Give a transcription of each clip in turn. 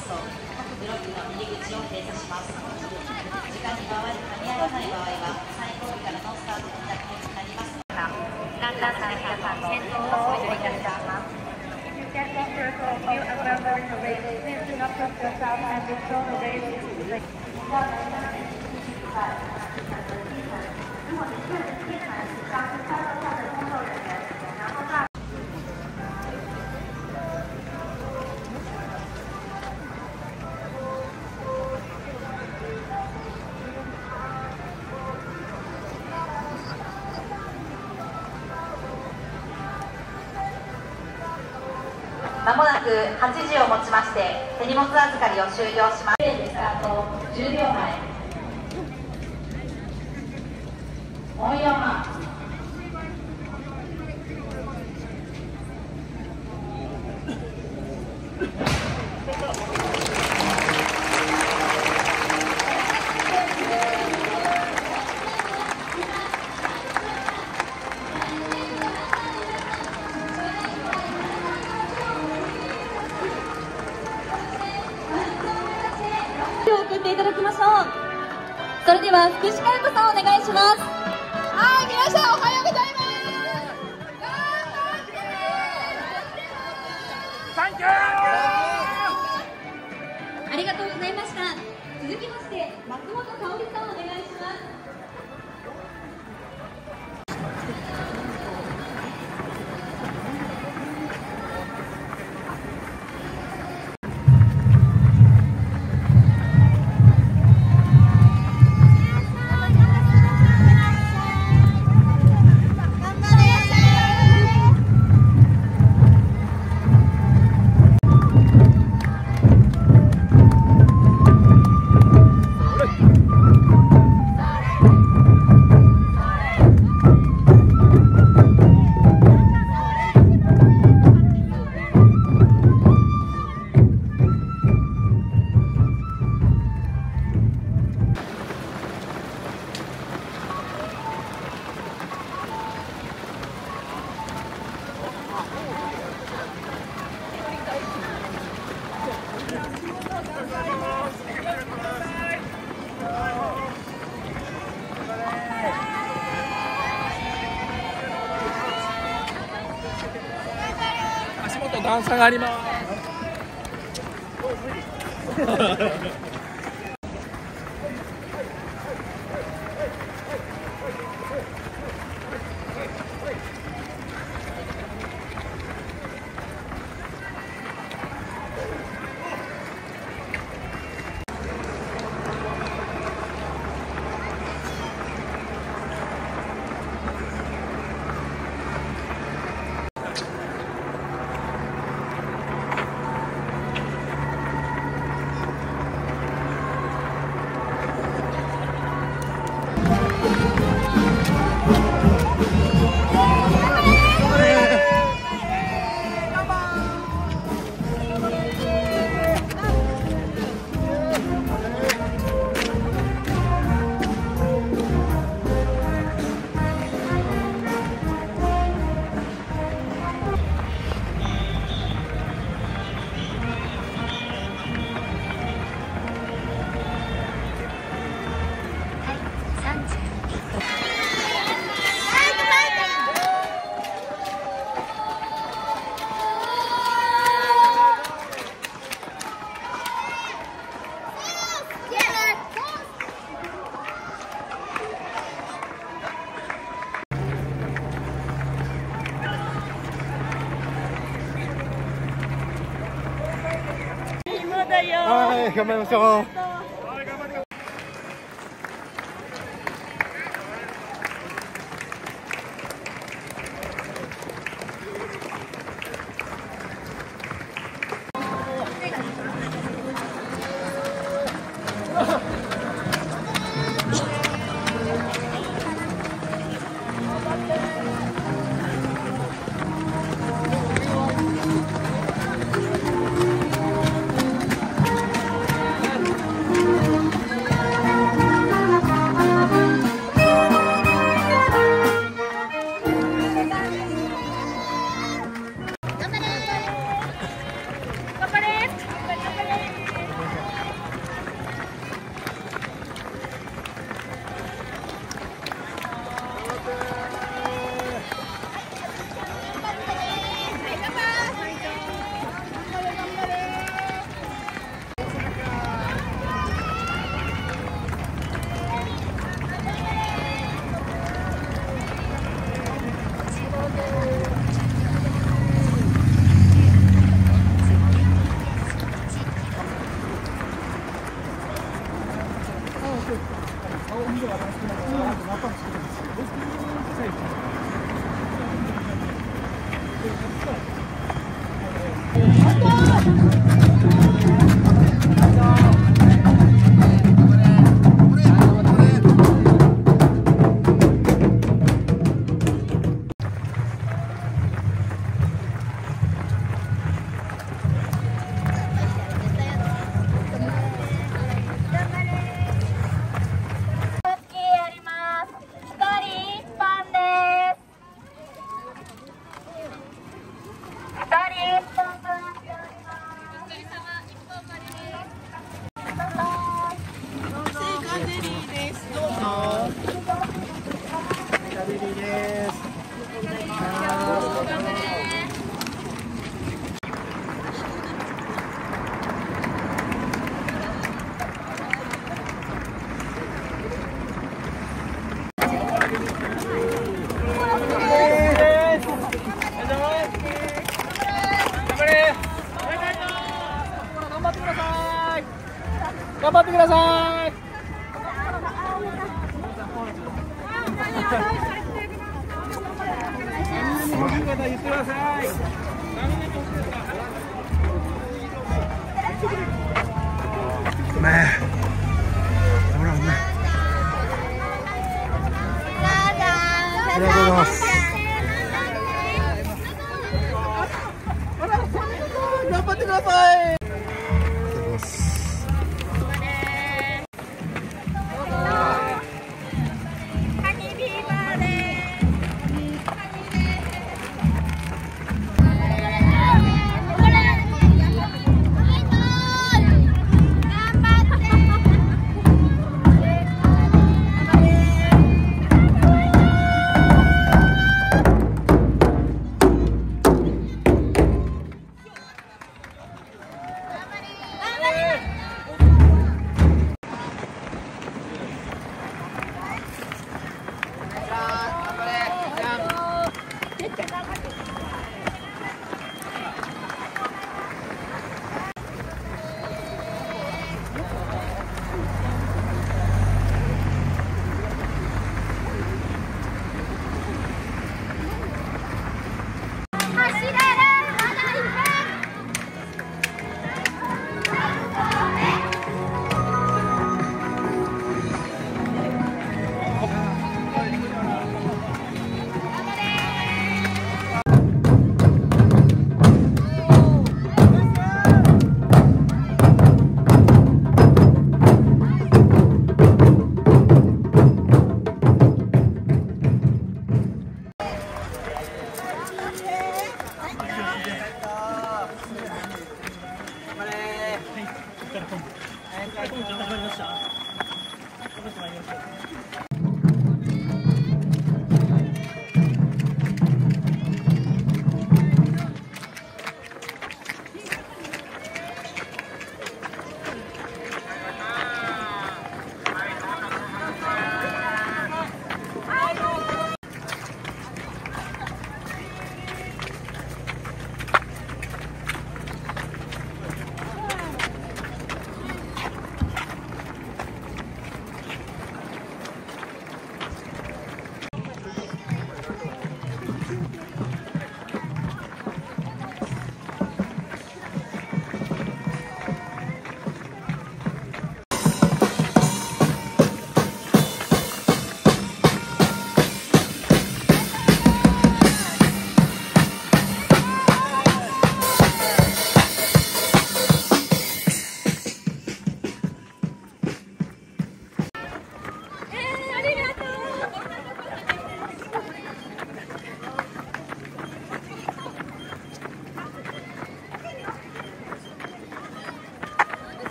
ますと、各ブロックの入り口を閉鎖します。時間に間に合わない場合は、最後尾からのスタートになります。ランナーさん皆さん、先頭をお願いいたします。Get off your phone, you are members of the race. Please do not trust yourself and control the race. 如果你确认地毯上是三楼下的工作人员，然后在。まもなく8時をもちまして手荷物預かりを終了します。スタート10秒前。オンヨーマン。 送っていただきましょう。それでは福士加代子さんお願いします。 はい、皆さんおはようございます。サンキュー。 ありがとうございました。続きまして松本香織さんお願いします。 段差があります。 はい、頑張りましょう。 頑張ってください。言ってください。 ねえ。ほらね。ありがとうございます。 頑張ってください。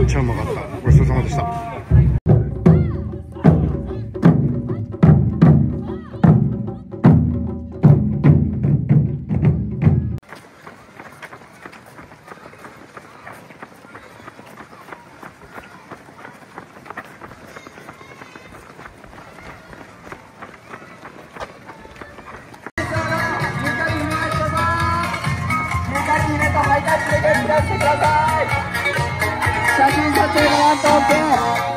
ちゃうまかった。ごちそうさまでした。 写真撮影のワントーク。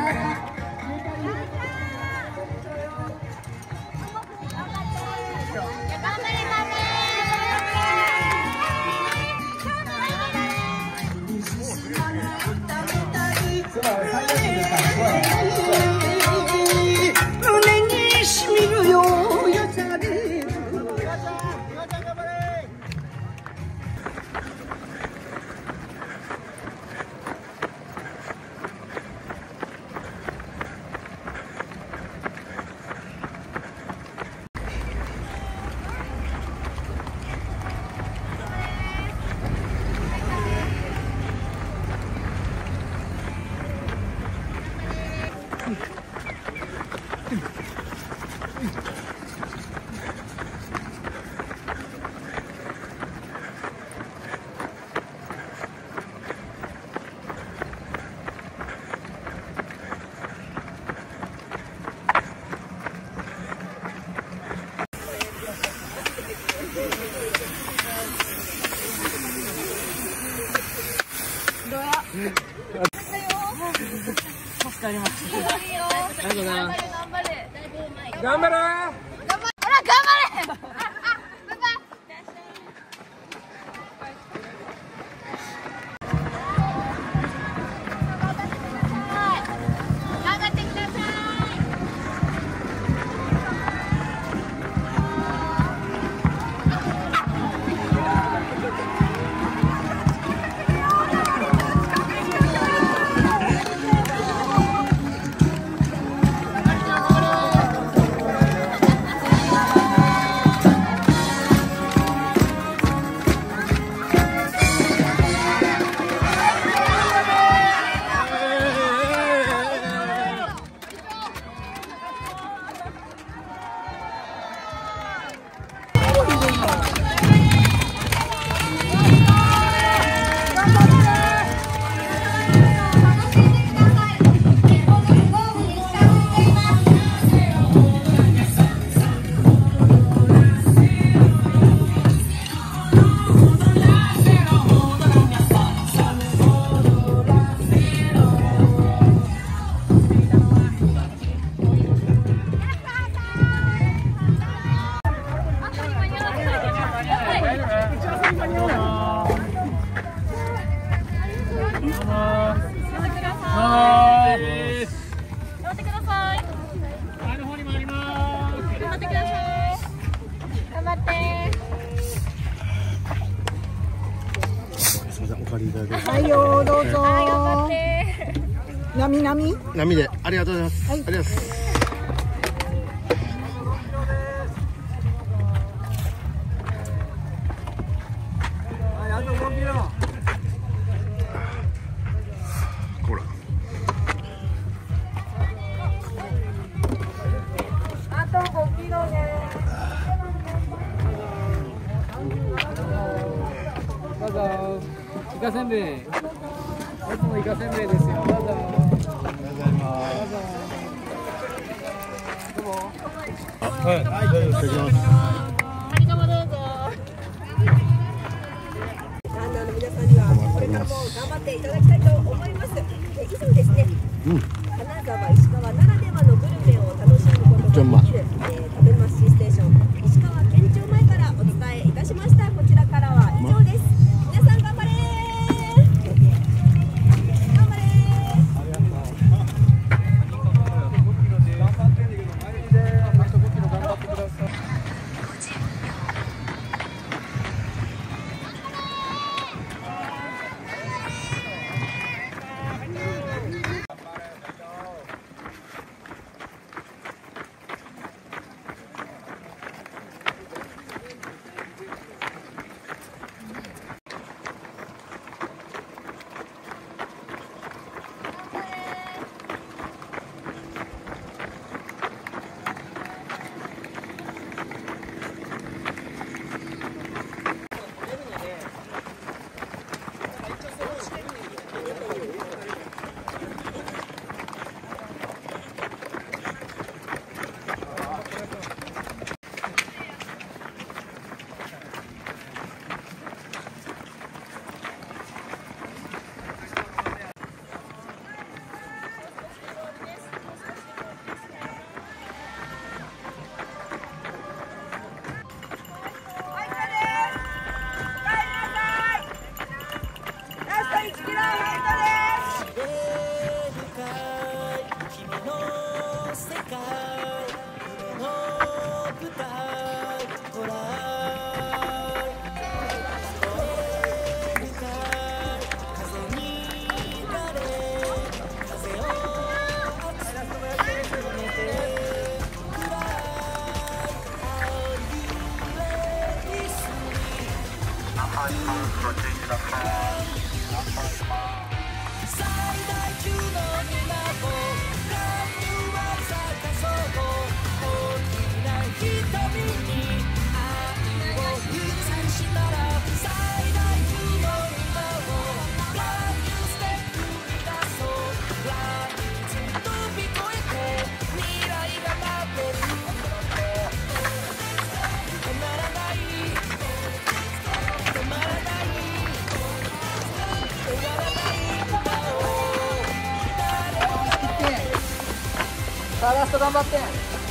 胸にしみるようよさで助かりました。ありがとうございます。頑張れ。 はいよ、どうぞ。波でありがとうございます。ありがとうございます。 あと5キロ。 ほら。 あと5キロね。 どうぞ。イカせんべい。いつもイカせんべいですよ。どうぞ。 はい、大丈夫です。いただきます。 ランナーの皆さんにはこれからも頑張っていただきたいと思います。以上ですね。金沢石川ならではのグルメを楽しむことができる食べましステーション石川県庁前からお伝えいたしました。こちらからは以上です。皆さん頑張れー。頑張れさあラスト頑張って。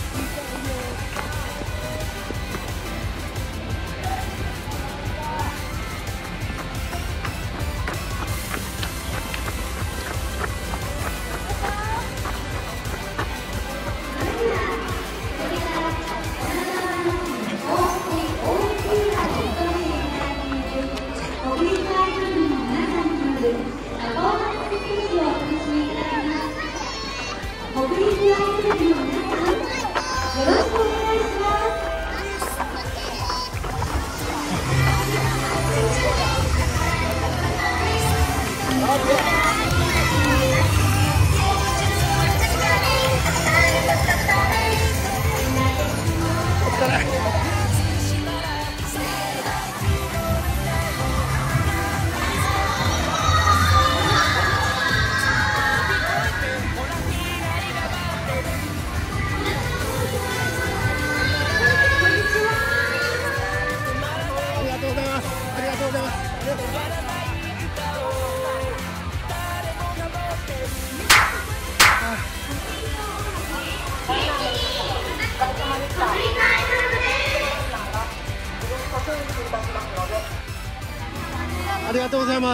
ありがとうございます。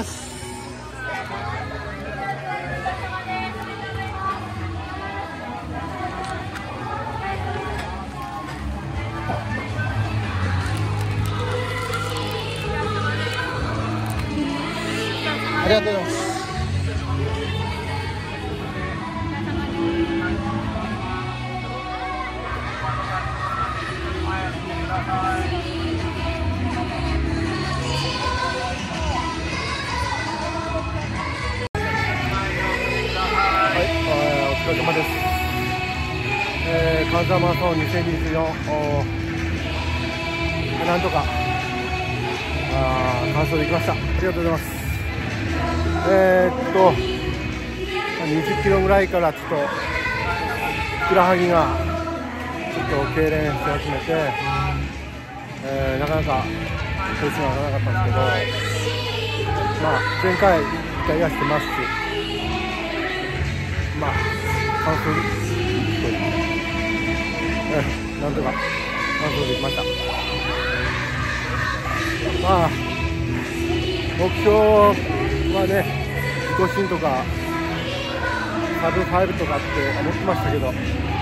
ありがとうございます。お疲れ様です。金沢マラソン2024、なんとか完走できました。ありがとうございます。20キロぐらいからちょっとふくらはぎがちょっと痙攣し始めて、なかなかペースが上がらなかったんですけど、前回1回痩せてますし、完走なんとか完走できました。目標はね、自己新とかサブ5とかって思ってましたけど、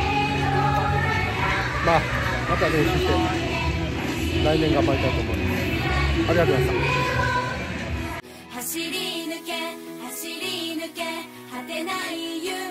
また練習して来年頑張りたいと思います。ありがとうございました。 走り抜け果てない夢